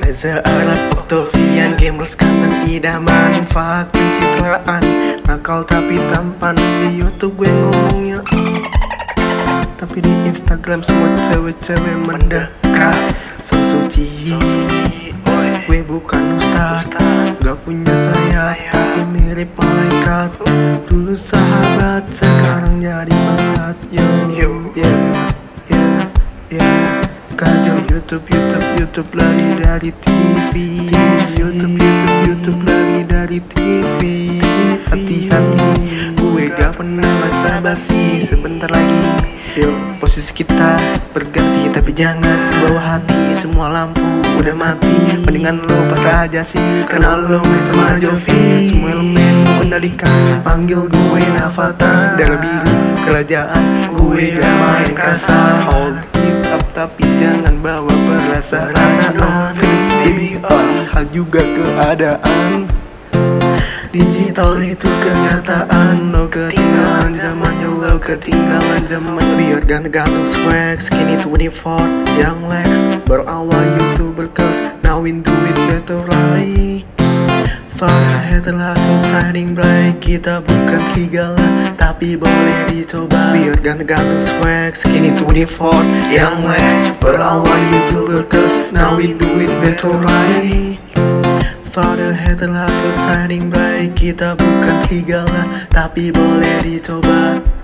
Reza Arab, Octavian, gamers ganteng idaman, fak pencitraan, nakal tapi tampan. Di YouTube gue ngomongnya, tapi di Instagram semua cewek-cewek mendekat. So suci, gue bukan ustad, gak punya sayap tapi mirip malaikat. Dulu sahabat, sekarang jadi bangsat. Yo, kacau YouTube lagi dari TV. YouTube lagi dari TV. Hati-hati, gue gak pernah basa-basi. Sebentar lagi, yuk posisi kita berganti, tapi jangan bawa hati. Semua lampu udah mati, mendingan lo pas aja sih, karena lo main sama Jovi. Semua elemen kendalikan, panggil gue Navata. Darah biru kerajaan, gue gak main kasar. Hold it up tapi jangan bawa perasaan. Please baby, hal juga keadaan. Digital itu kenyataan. Lo ketinggalan zaman, lo ketinggalan zaman. Biar ganteng-ganteng swag, skinny 24, YOUNGLEX. Berawal YouTuber cause now we do it better like. Far telah shining bright. Kita bukan serigala tapi boleh dicoba. Biar ganteng-ganteng swag, skinny 24, YOUNGLEX. Berawal YouTuber cause now we do it better like. Father telah shining bright. Kita bukan serigala tapi boleh dicoba.